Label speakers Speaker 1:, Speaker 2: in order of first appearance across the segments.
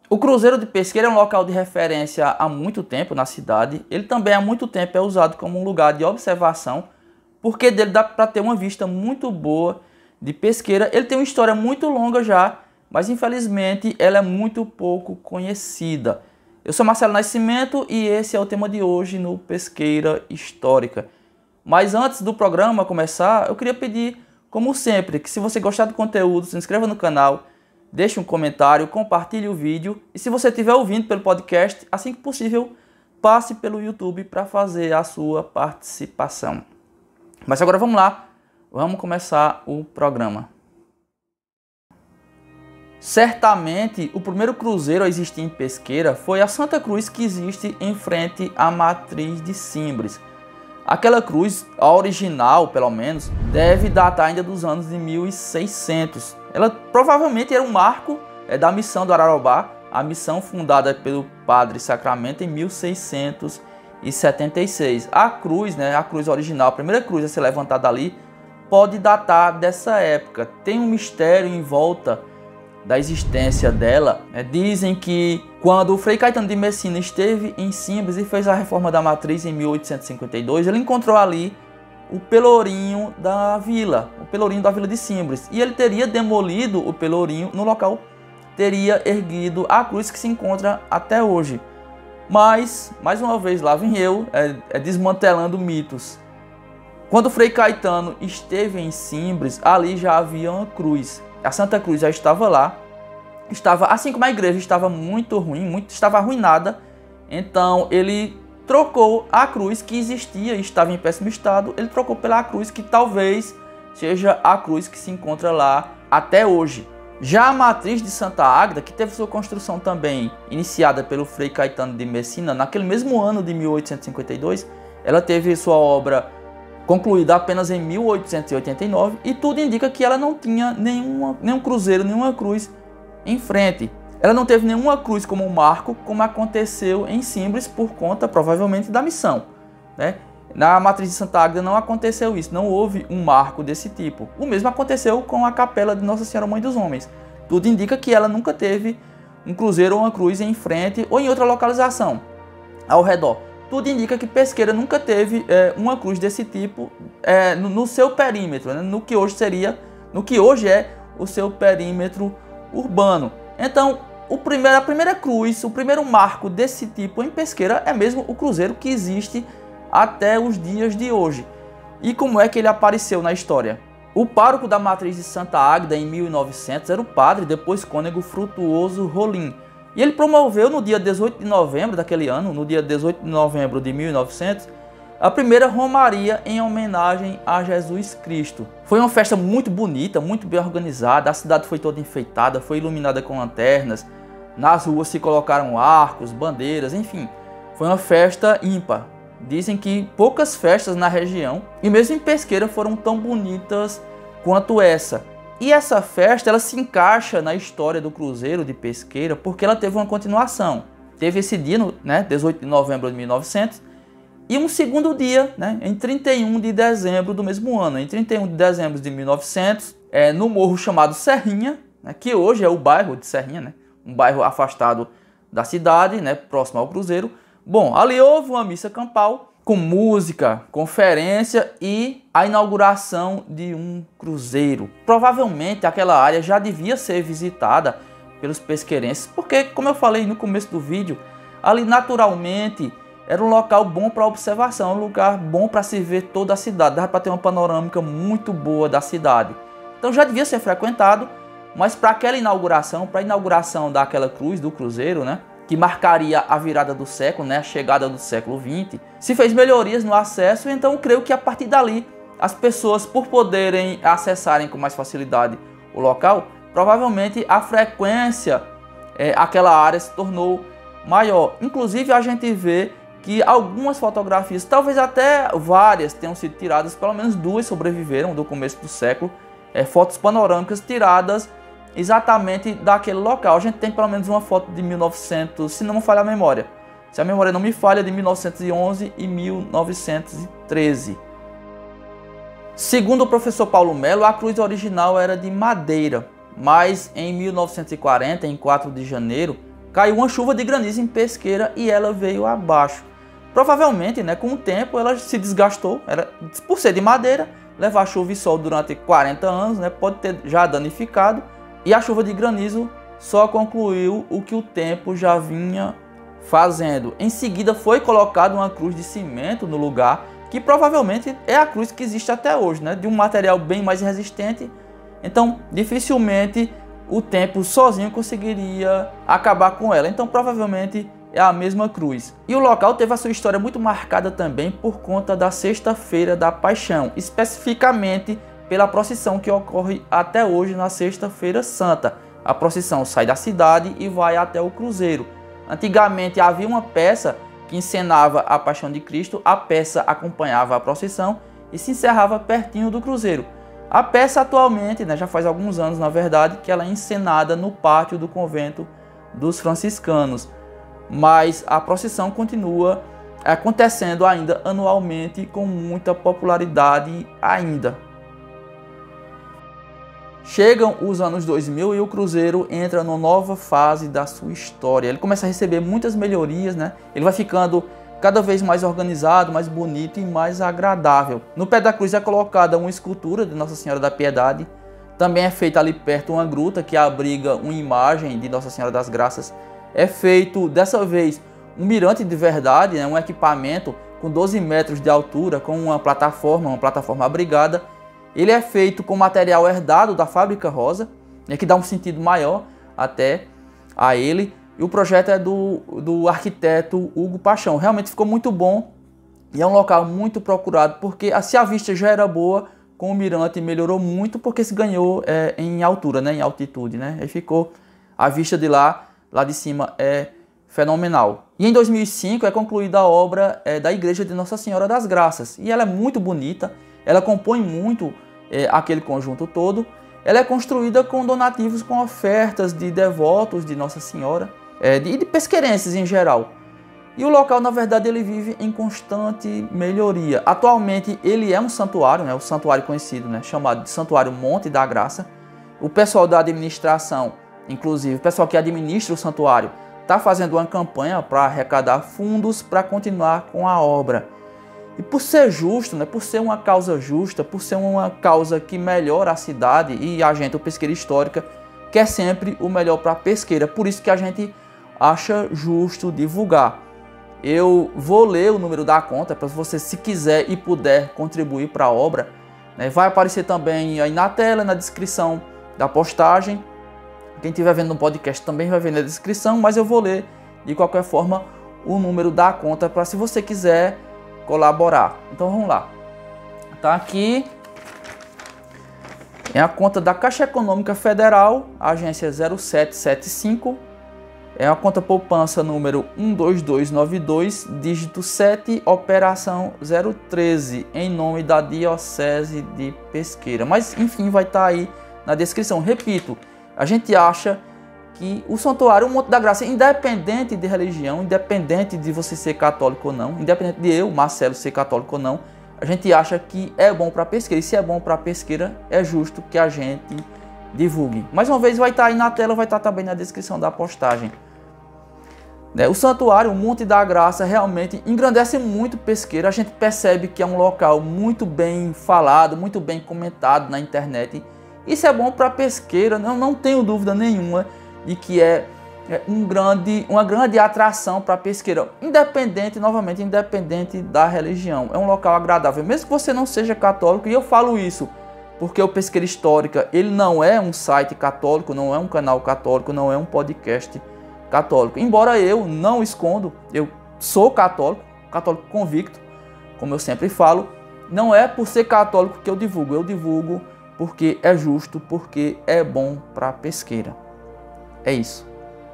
Speaker 1: O Cruzeiro de Pesqueira é um local de referência há muito tempo na cidade. Ele também há muito tempo é usado como um lugar de observação, porque dele dá para ter uma vista muito boa de Pesqueira. Ele tem uma história muito longa já, mas infelizmente ela é muito pouco conhecida. Eu sou Marcelo Nascimento e esse é o tema de hoje no Pesqueira Histórica. Mas antes do programa começar, eu queria pedir, como sempre, que se você gostar do conteúdo, se inscreva no canal, deixe um comentário, compartilhe o vídeo e se você estiver ouvindo pelo podcast, assim que possível, passe pelo YouTube para fazer a sua participação. Mas agora vamos lá, vamos começar o programa. Certamente, o primeiro cruzeiro a existir em Pesqueira foi a Santa Cruz que existe em frente à matriz de Simbres. Aquela cruz, a original pelo menos, deve datar ainda dos anos de 1600. Ela provavelmente era um marco da missão do Ararobá, a missão fundada pelo Padre Sacramento em 1676. A cruz, a cruz original, a primeira cruz a ser levantada ali, pode datar dessa época. Tem um mistério em volta da existência dela. Dizem que quando o Frei Caetano de Messina esteve em Simbres e fez a reforma da matriz em 1852, ele encontrou ali o pelourinho da vila, de Simbres, e ele teria demolido o pelourinho no local, teria erguido a cruz que se encontra até hoje. Mas, mais uma vez, lá vem eu desmantelando mitos. Quando o Frei Caetano esteve em Simbres, ali já havia uma cruz. A Santa Cruz já estava lá, assim como a igreja estava muito ruim, estava arruinada, então ele trocou a cruz que existia e estava em péssimo estado, ele trocou pela cruz que talvez seja a cruz que se encontra lá até hoje. Já a matriz de Santa Águeda, que teve sua construção também iniciada pelo Frei Caetano de Messina, naquele mesmo ano de 1852, ela teve sua obra concluída apenas em 1889 e tudo indica que ela não tinha nenhum cruzeiro, nenhuma cruz em frente. Ela não teve nenhuma cruz como um marco, como aconteceu em Simbres por conta provavelmente da missão. Na matriz de Santa Águeda não aconteceu isso, não houve um marco desse tipo. O mesmo aconteceu com a capela de Nossa Senhora Mãe dos Homens. Tudo indica que ela nunca teve um cruzeiro ou uma cruz em frente ou em outra localização ao redor. Tudo indica que Pesqueira nunca teve uma cruz desse tipo no seu perímetro, no que hoje é o seu perímetro urbano. Então, a primeira cruz, o primeiro marco desse tipo em Pesqueira é mesmo o cruzeiro que existe até os dias de hoje. E como é que ele apareceu na história? O pároco da matriz de Santa Águeda em 1900 era o padre, depois cônego Frutuoso Rolim. E ele promoveu no dia 18 de novembro daquele ano, no dia 18 de novembro de 1900, a primeira romaria em homenagem a Jesus Cristo. Foi uma festa muito bonita, muito bem organizada, a cidade foi toda enfeitada, foi iluminada com lanternas, nas ruas se colocaram arcos, bandeiras, enfim, foi uma festa ímpar. Dizem que poucas festas na região, e mesmo em Pesqueira, foram tão bonitas quanto essa. E essa festa ela se encaixa na história do Cruzeiro de Pesqueira porque ela teve uma continuação. Teve esse dia, 18 de novembro de 1900, e um segundo dia, em 31 de dezembro do mesmo ano. Em 31 de dezembro de 1900, no morro chamado Serrinha, que hoje é o bairro de Serrinha, um bairro afastado da cidade, próximo ao Cruzeiro. Bom, ali houve uma missa campal, com música, conferência e a inauguração de um cruzeiro. Provavelmente aquela área já devia ser visitada pelos pesqueirenses, porque, como eu falei no começo do vídeo, ali naturalmente era um local bom para observação, um lugar bom para se ver toda a cidade, dava para ter uma panorâmica muito boa da cidade. Então já devia ser frequentado, mas para aquela inauguração, para a inauguração daquela cruz, do cruzeiro, que marcaria a virada do século, a chegada do século XX, se fez melhorias no acesso, então creio que a partir dali, as pessoas, por poderem acessarem com mais facilidade o local, provavelmente a frequência àquela área se tornou maior. Inclusive a gente vê que algumas fotografias, talvez até várias, tenham sido tiradas, pelo menos 2 sobreviveram do começo do século, fotos panorâmicas tiradas exatamente daquele local. A gente tem pelo menos uma foto de 1900, se não me falha a memória. Se a memória não me falha, de 1911 e 1913. Segundo o professor Paulo Melo, a cruz original era de madeira, mas em 1940, em 4 de janeiro, caiu uma chuva de granizo em Pesqueira e ela veio abaixo. Provavelmente, né, com o tempo, ela se desgastou, por ser de madeira, levar chuva e sol durante 40 anos, né, pode ter já danificado, e a chuva de granizo só concluiu o que o tempo já vinha fazendo. Em seguida foi colocada uma cruz de cimento no lugar, que provavelmente é a cruz que existe até hoje, né, de um material bem mais resistente. Então, dificilmente o tempo sozinho conseguiria acabar com ela. Então, provavelmente é a mesma cruz. E o local teve a sua história muito marcada também por conta da Sexta-feira da Paixão, especificamente pela procissão que ocorre até hoje na Sexta-feira Santa. A procissão sai da cidade e vai até o cruzeiro. Antigamente havia uma peça que encenava a Paixão de Cristo, a peça acompanhava a procissão e se encerrava pertinho do cruzeiro. A peça atualmente, né, já faz alguns anos na verdade, que ela é encenada no pátio do convento dos franciscanos. Mas a procissão continua acontecendo ainda anualmente com muita popularidade ainda. Chegam os anos 2000 e o cruzeiro entra numa nova fase da sua história. Ele começa a receber muitas melhorias, né? Ele vai ficando cada vez mais organizado, mais bonito e mais agradável. No pé da cruz é colocada uma escultura de Nossa Senhora da Piedade. Também é feita ali perto uma gruta que abriga uma imagem de Nossa Senhora das Graças. É feito, dessa vez, um mirante de verdade, né? Um equipamento com 12 metros de altura, com uma plataforma abrigada. Ele é feito com material herdado da Fábrica Rosa, né, que dá um sentido maior até a ele. E o projeto é do arquiteto Hugo Paixão. Realmente ficou muito bom e é um local muito procurado, porque se a vista já era boa, com o mirante melhorou muito, porque se ganhou em altura, né, em altitude. Né? Aí ficou a vista de lá de cima é fenomenal. E em 2005 é concluída a obra da Igreja de Nossa Senhora das Graças. E ela é muito bonita, ela compõe muito aquele conjunto todo. Ela é construída com donativos, com ofertas de devotos de Nossa Senhora e de pesqueirenses em geral. E o local, na verdade, ele vive em constante melhoria. Atualmente ele é um santuário, né, o santuário conhecido, né, chamado de Santuário Monte da Graça. O pessoal da administração, inclusive o pessoal que administra o santuário, está fazendo uma campanha para arrecadar fundos para continuar com a obra. E por ser justo, né, por ser uma causa justa, por ser uma causa que melhora a cidade, e a gente, o Pesqueira Histórica, quer sempre o melhor para a pesqueira. Por isso que a gente acha justo divulgar. Eu vou ler o número da conta para você, se quiser e puder contribuir para a obra. Né, vai aparecer também aí na tela, na descrição da postagem. Quem estiver vendo no podcast também vai ver na descrição, mas eu vou ler de qualquer forma o número da conta para, se você quiser colaborar. Então vamos lá. Tá aqui. É a conta da Caixa Econômica Federal, agência 0775. É a conta poupança número 12292, dígito 7, operação 013, em nome da Diocese de Pesqueira. Mas enfim, vai estar aí na descrição. Repito, a gente acha que o santuário, o Monte da Graça, independente de religião, independente de você ser católico ou não, independente de eu, Marcelo, ser católico ou não, a gente acha que é bom para Pesqueira. E se é bom para Pesqueira, é justo que a gente divulgue. Mais uma vez vai estar aí na tela, vai estar também na descrição da postagem. O santuário, o Monte da Graça, realmente engrandece muito Pesqueira. A gente percebe que é um local muito bem falado, muito bem comentado na internet. Isso é bom para Pesqueira, não tenho dúvida nenhuma de que é uma grande atração para Pesqueira, independente da religião. É um local agradável, mesmo que você não seja católico, e eu falo isso porque o Pesqueira Histórica, ele não é um site católico, não é um canal católico, não é um podcast católico. Embora eu não escondo, eu sou católico convicto, como eu sempre falo, não é por ser católico que eu divulgo porque é justo, porque é bom para Pesqueira. É isso.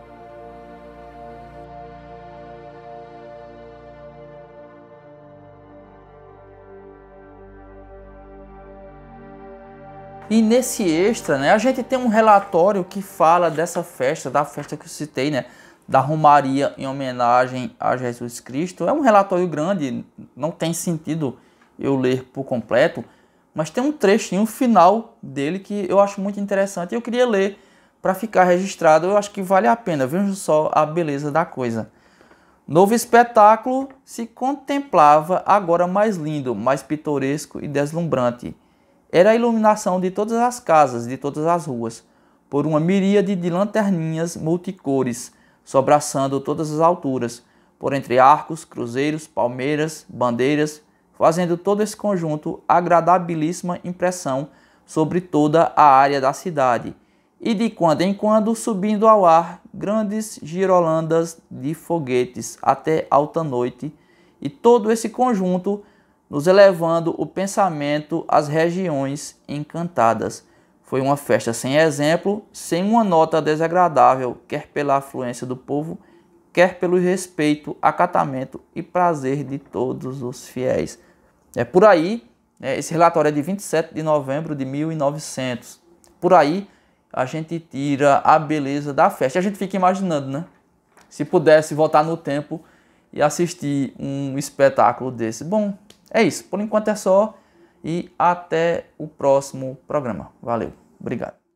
Speaker 1: E nesse extra, né, a gente tem um relatório que fala dessa festa, da festa que eu citei, né, da Romaria em homenagem a Jesus Cristo. É um relatório grande, não tem sentido eu ler por completo, mas tem um trechinho final dele que eu acho muito interessante e eu queria ler para ficar registrado. Eu acho que vale a pena. Vejam só a beleza da coisa. Novo espetáculo se contemplava agora mais lindo, mais pitoresco e deslumbrante. Era a iluminação de todas as casas, de todas as ruas, por uma miríade de lanterninhas multicores, sobraçando todas as alturas, por entre arcos, cruzeiros, palmeiras, bandeiras, fazendo todo esse conjunto agradabilíssima impressão sobre toda a área da cidade, e de quando em quando subindo ao ar grandes girolandas de foguetes até alta noite, e todo esse conjunto nos elevando o pensamento às regiões encantadas. Foi uma festa sem exemplo, sem uma nota desagradável, quer pela afluência do povo, quer pelo respeito, acatamento e prazer de todos os fiéis. É por aí, esse relatório é de 27 de novembro de 1900. Por aí a gente tira a beleza da festa. A gente fica imaginando, né? Se pudesse voltar no tempo e assistir um espetáculo desse. Bom, é isso. Por enquanto é só e até o próximo programa. Valeu. Obrigado.